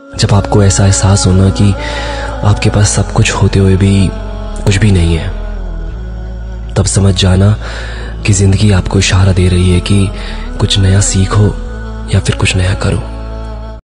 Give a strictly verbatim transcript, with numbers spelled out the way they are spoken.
जब आपको ऐसा एहसास होना कि आपके पास सब कुछ होते हुए भी कुछ भी नहीं है, तब समझ जाना कि जिंदगी आपको इशारा दे रही है कि कुछ नया सीखो या फिर कुछ नया करो।